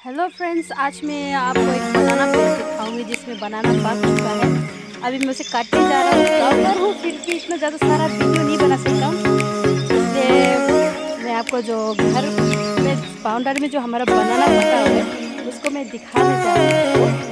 Hello friends, आज मैं आपको एक बनाना पेड़ दिखाऊंगी जिसमें बनाना पक चुका है। अभी मैं उसे काटने जा रहा हूँ। गाँव हूँ फिर भी इतना ज़्यादा सारा वीडियो नहीं बना सकता हूँ, इसलिए मैं आपको जो घर में बाउंड्री में जो हमारा बनाना पका हुआ है उसको मैं दिखाने जा रहा हूँ।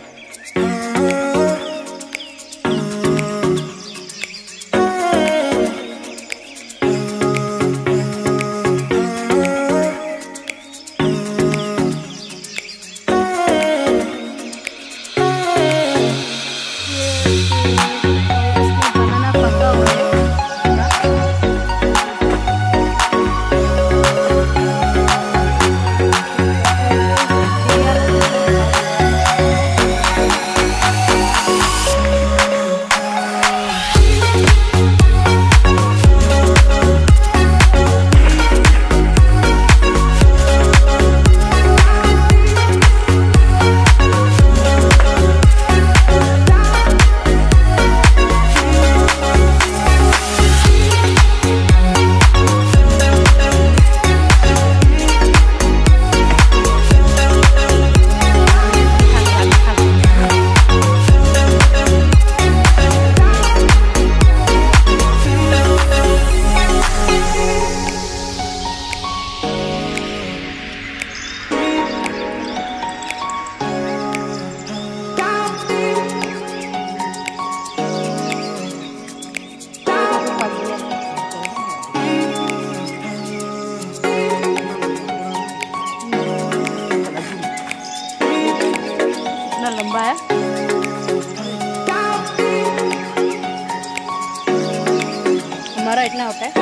लंबा है। हमारा इतना होता है।